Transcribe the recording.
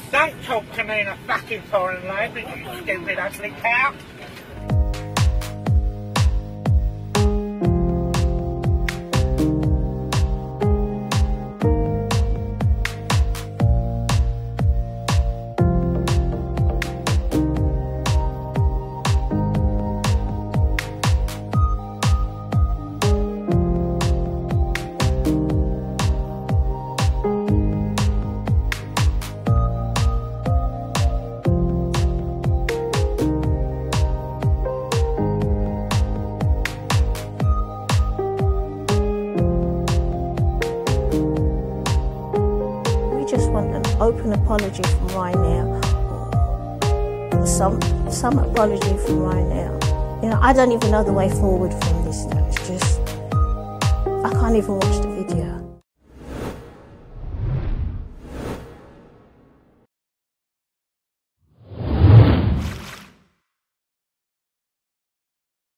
Don't talk to me in a fucking foreign language, you stupid ugly cow. Open apology from Ryan now, or some apology from Ryan now. You know, I don't even know the way forward from this. It's just, I can't even watch the